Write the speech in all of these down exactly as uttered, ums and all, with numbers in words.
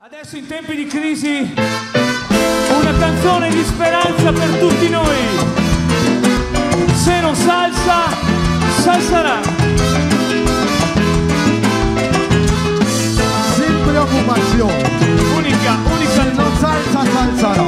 Adesso in tempi di crisi una canzone di speranza per tutti noi. Se non salsa, salsarà. Sin preoccupazione. Unica, unica. Se non salsa, salsarà.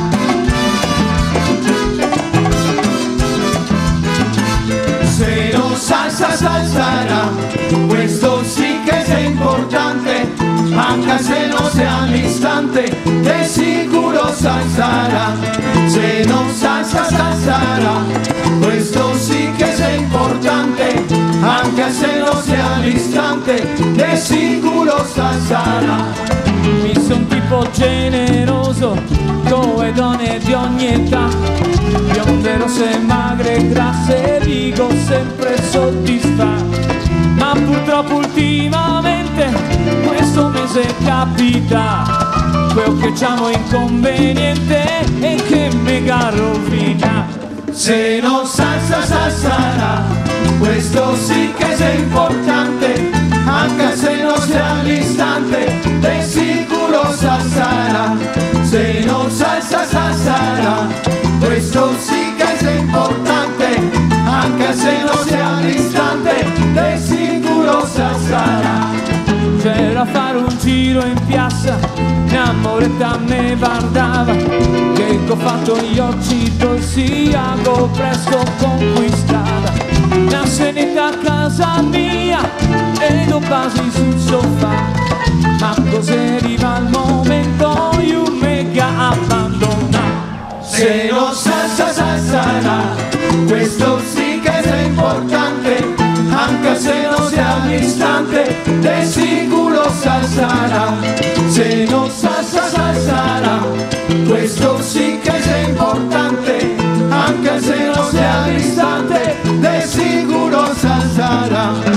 Se non salsa, salsarà. Questo sì che è importante. Anche se non sia all'istante, de sicuro salsarà. Se non salsa, salsarà. Questo sì che è importante. Anche se non sia all'istante, de sicuro salsarà. Mi son tipo generoso, con donne di ogni età, bionde, rosse, magre, grasse, dico sempre soddisfatto. Ma purtroppo ultimamente questo mese capita quello che c'hanno inconveniente e che mega rovina. Se non salsa, salsarà. Questo sì che è importante. Anche se non sia all'istante, de sicuro salsarà. Se non salsa, salsarà. Questo sì che è importante. Anche se non sia all'istante, de sicuro salsarà. C'era a fare un giro in piazza, innamorata me guardava, che ho fatto gli occhi dolci, avevo presto conquistata. La senetta a casa mia e lo basi sul sofà, ma così arriva il momento io mega abbandona. Se non salsa, salsarà. Questo sì che è importante. Anche se non sia all'istante, de sicuro salsarà. Se non salsa, salsarà. Questo sì che è importante. Anche se non sia all'istante, de sicuro salsarà.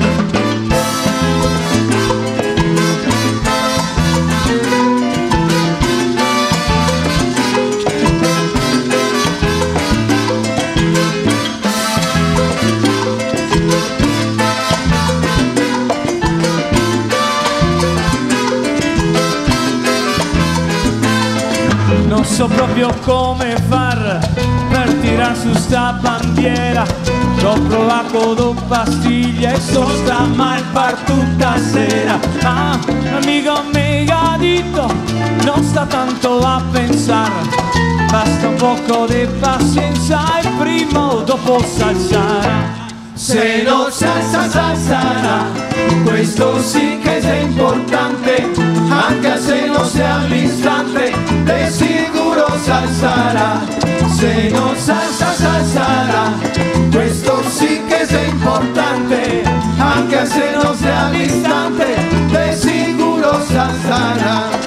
Non so proprio come far per tirar su sta bandiera. Ho provato due pastiglie e sto sta mal par tutta sera. Ma l'amico mi ha detto non sta tanto a pensare, basta un poco di pazienza e prima o dopo salsarà. Se non salsa, salsarà. Questo sì che è importante. Anche se non sia all'istante, de sicuro salsarà. Se non salsa, salsarà. Questo sì che è importante. Anche se non sia all'istante, de sicuro salsarà.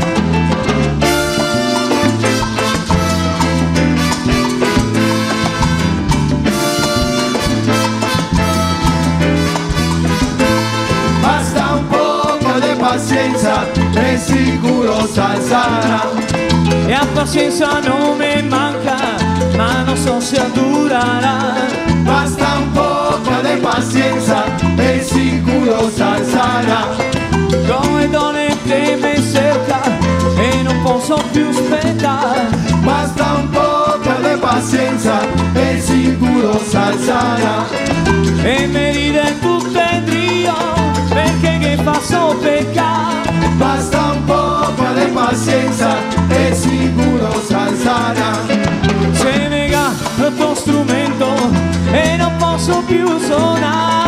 Pazienza, è sicuro salsarà. E a pazienza non mi manca, ma non so se durerà. Basta un poco di pazienza, è sicuro salsarà. Come donne che mi cerca e non posso più aspettare. Basta un poco di pazienza, è sicuro salsarà. E mi ride tutto in trio, perché che faccio peccare. Basta un poco di pazienza, è sicuro salsarà. Se nega il tuo strumento e non posso più suonare.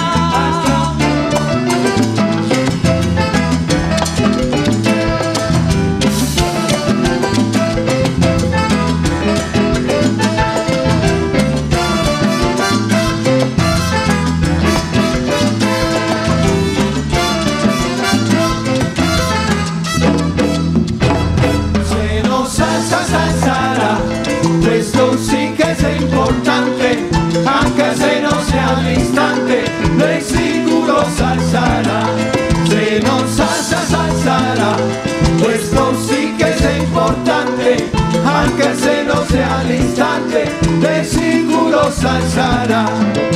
Questo sì che è importante. Anche se non sia all'istante, de sicuro salsarà. Se non salsa, salsarà. Questo sì che è importante. Anche se non sia all'istante, de sicuro salsarà.